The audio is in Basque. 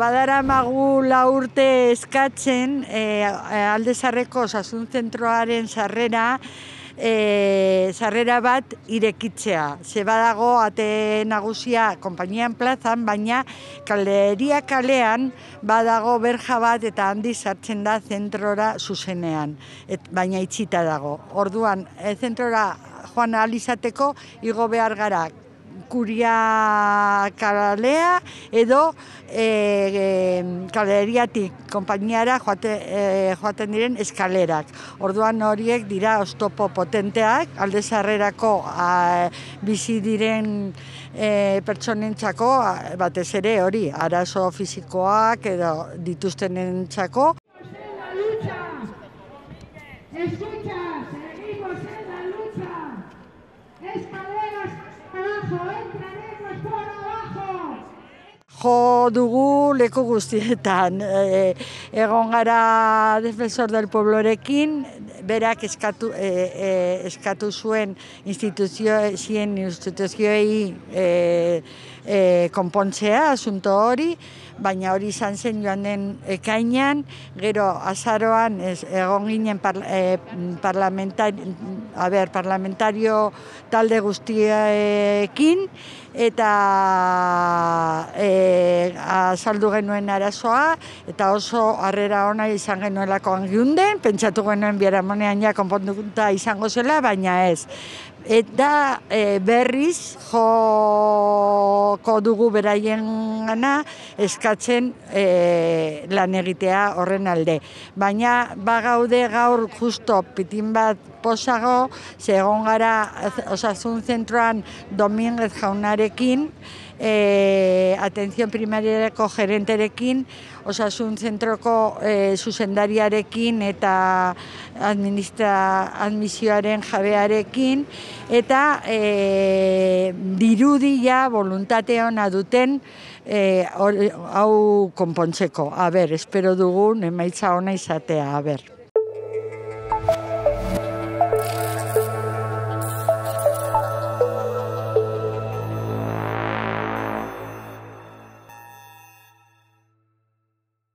Badaramagu 4 urte eskatzen Alde Zaharreko osasun zentroaren sarrera bat irekitzea. Ze badago ate nagusia konpainian plazan, baina Kalderia kalean badago berja bat eta handi sartzen da zentrora zuzenean, baina itxita dago. Orduan, zentrora joan ahal izateko igo behar gara Kuria kalea edo Kalderiatik konpainiara joaten diren eskalerak. Orduan horiek dira oztopo potenteak, Alde Zaharrerako bizi diren pertsonentzako, batez ere hori, arazo fisikoak edo dituztenentzako. Jo dugu leku guztietan. Egon gara Defensor del Pueblorekin, berak eskatu zuen instituzioei konpontzea asunto hori, baina hori izan zen joan den ekainean, gero azaroan egon ginen parlamentario talde guztiekin, eta azaldu genuen arazoa, eta oso harrera ona izan genuelakoan giunden, pentsatu genuen biharamonean ja konponduta izango zela, baina ez. Eta berriz joko dugu beraien gana eskatzen lan egitea horren alde. Baina bagaude gaur justo pitin bat posago, ze egon gara osasun zentroan Dominguez jaunarekin, atención primariareko gerenterekin, osasun zentroko zuzendariarekin eta admisioaren jabearekin, eta dirudia voluntate ona duten hau konpontzeko. Espero dugun emaitza ona izatea,